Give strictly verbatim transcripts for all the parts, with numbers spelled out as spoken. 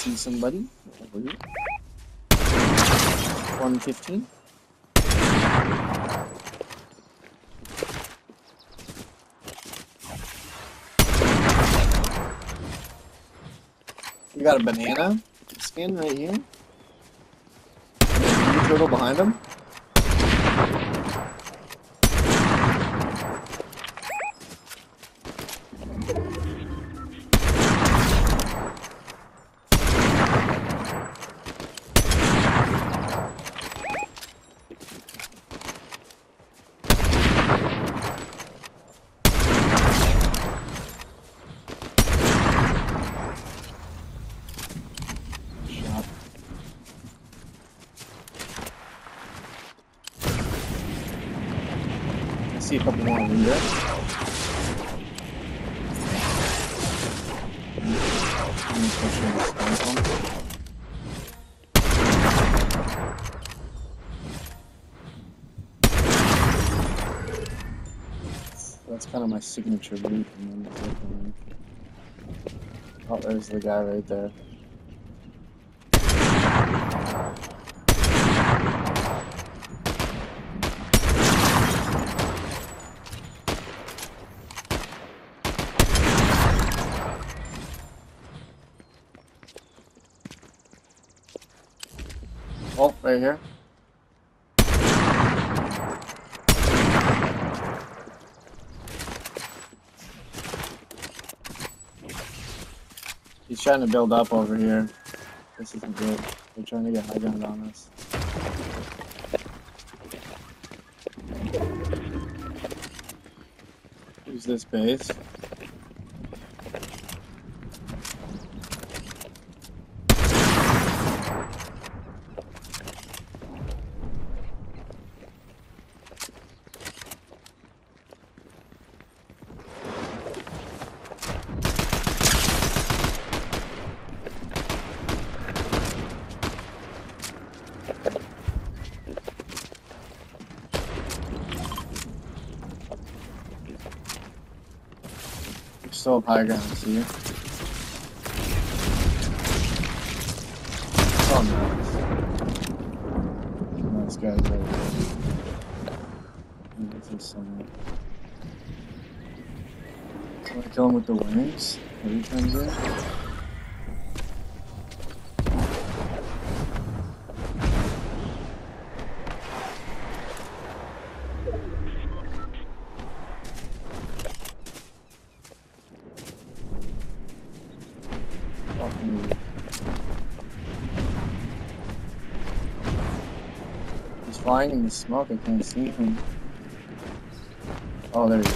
see somebody over here. one fifteen. We got a banana skin right here. And a turtle behind him. See a couple more in there. That's kind of my signature loot. Oh, there's the guy right there. Oh, right here. He's trying to build up over here. This isn't good. They're trying to get high ground on us. Use this base. Still up high ground, see you. Oh, nice. Nice guys right there. This is somewhere. Want to kill him with the wings? What are you trying to do? He's flying in the smoke, I can't see him. Oh, there he is.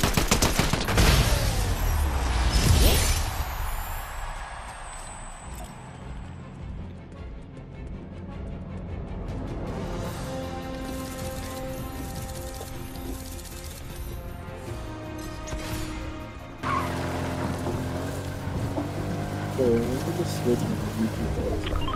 Okay, look at the switch with the YouTube.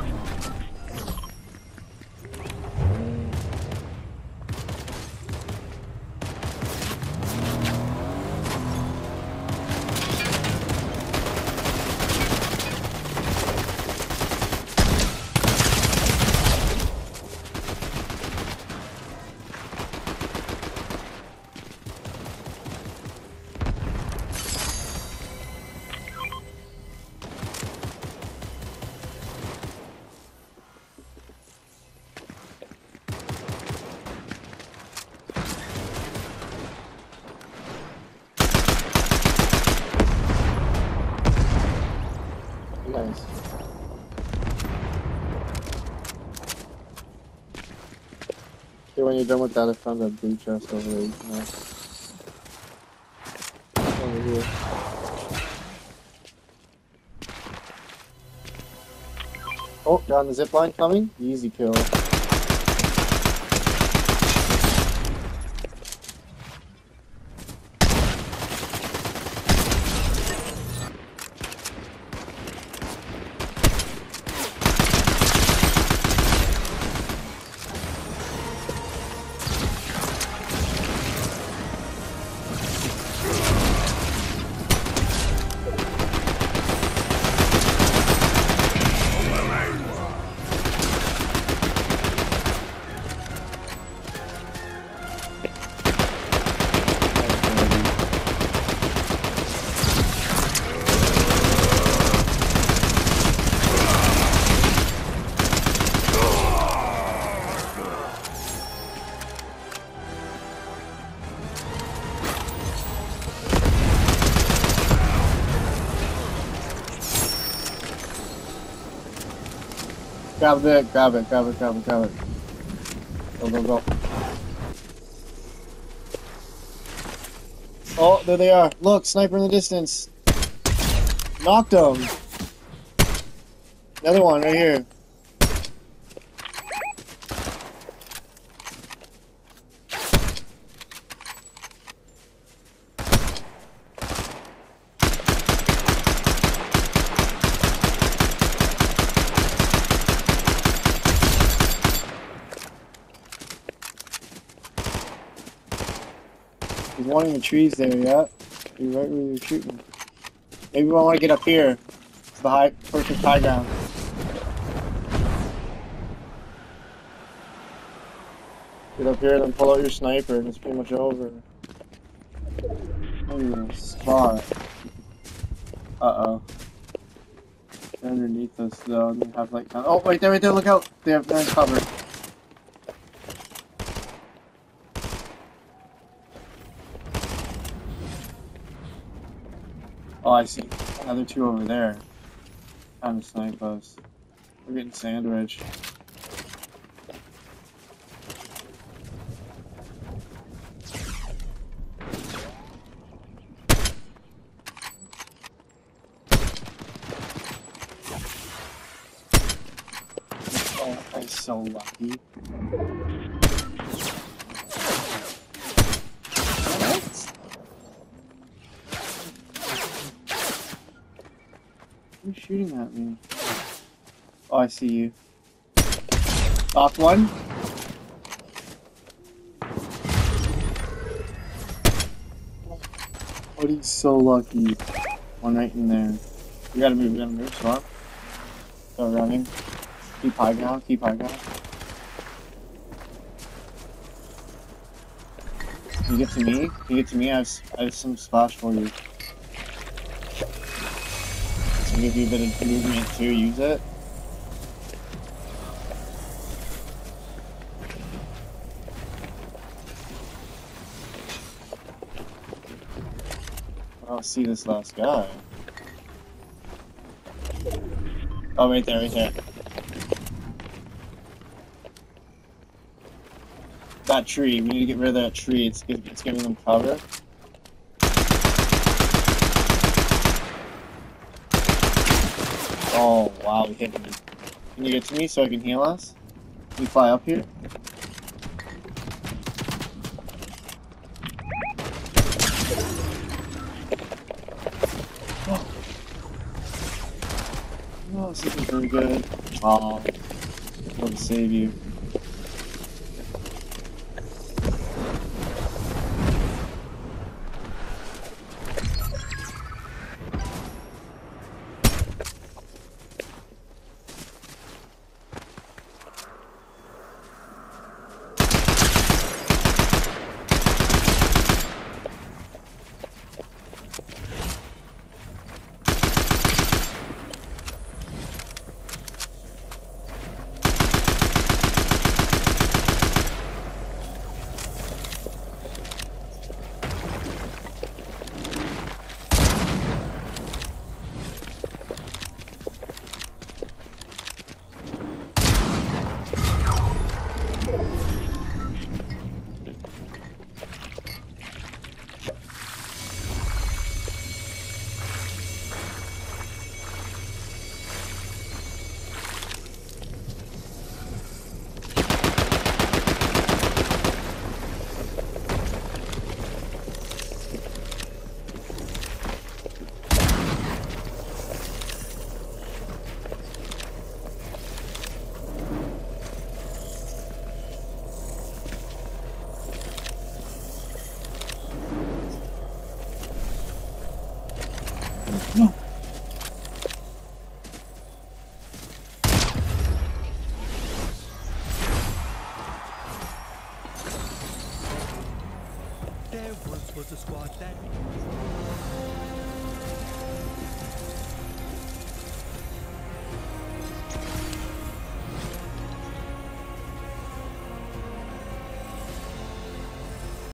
Nice. Okay, when you're done with that, I found that blue chest over there. Nice. Over here. Oh, you're on the zip line coming? Easy kill. Grab it, grab it, grab it, grab it, grab it. Go, go, go. Oh, there they are. Look, sniper in the distance. Knocked him. Another one right here. He's one in the trees there, yeah. You're right where you're shooting. Maybe we want to get up here. It's the high, perfect high ground. Get up here, then pull out your sniper, and it's pretty much over. Oh, spot. Uh-oh. They're underneath us, though, and they have, like... Oh, right there, right there, look out! They have, they're in cover. Oh, I see. Another two over there. Time to snipe us. We're getting sandwiched. Oh, I'm so lucky. Who's shooting at me? Oh, I see you. Knocked one. Oh, he's so lucky. One right in there. We gotta move, we gotta move, Swap. Start running. Keep high ground, keep high ground. Can you get to me? Can you get to me? I have, I have some splash for you. I'll give you a bit of movement too, use it. I don't see this last guy. Oh, right there, right there. That tree, we need to get rid of that tree, it's, it's giving them cover. Oh, wow, he hit me. Can you get to me so I can heal us? Can you fly up here? Oh, oh this isn't very good. Oh, I want to save you. No. There once was a squad that